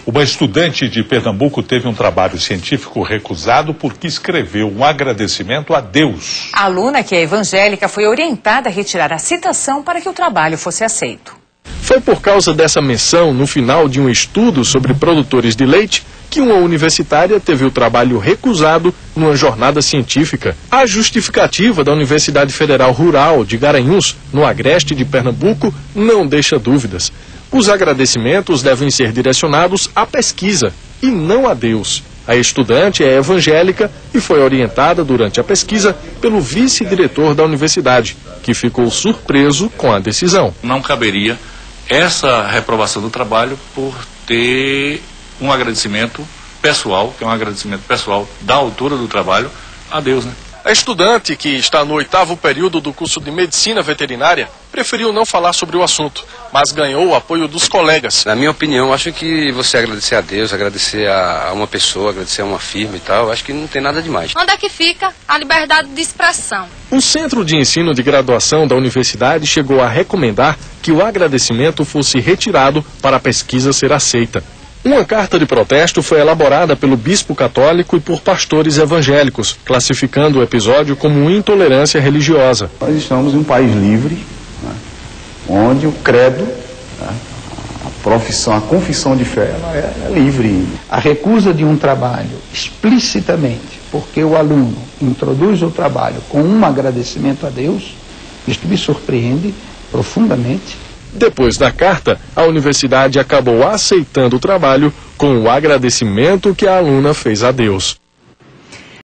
Uma estudante de Pernambuco teve um trabalho científico recusado porque escreveu um agradecimento a Deus. A aluna, que é evangélica, foi orientada a retirar a citação para que o trabalho fosse aceito. Foi por causa dessa menção no final de um estudo sobre produtores de leite que uma universitária teve o trabalho recusado numa jornada científica. A justificativa da Universidade Federal Rural de Garanhuns, no agreste de Pernambuco, não deixa dúvidas. Os agradecimentos devem ser direcionados à pesquisa e não a Deus. A estudante é evangélica e foi orientada durante a pesquisa pelo vice-diretor da universidade, que ficou surpreso com a decisão. Não caberia essa reprovação do trabalho por ter um agradecimento pessoal, que é um agradecimento pessoal da autora do trabalho, a Deus, né? A estudante, que está no 8º período do curso de Medicina Veterinária, preferiu não falar sobre o assunto, mas ganhou o apoio dos colegas. Na minha opinião, acho que você agradecer a Deus, agradecer a uma pessoa, agradecer a uma firma e tal, acho que não tem nada demais. Onde é que fica a liberdade de expressão? O Centro de Ensino de Graduação da universidade chegou a recomendar que o agradecimento fosse retirado para a pesquisa ser aceita. Uma carta de protesto foi elaborada pelo bispo católico e por pastores evangélicos, classificando o episódio como intolerância religiosa. Nós estamos em um país livre, né, onde o credo, né, a confissão de fé, ela é livre. A recusa de um trabalho explicitamente, porque o aluno introduz o trabalho com um agradecimento a Deus, isto me surpreende profundamente. Depois da carta, a universidade acabou aceitando o trabalho com o agradecimento que a aluna fez a Deus.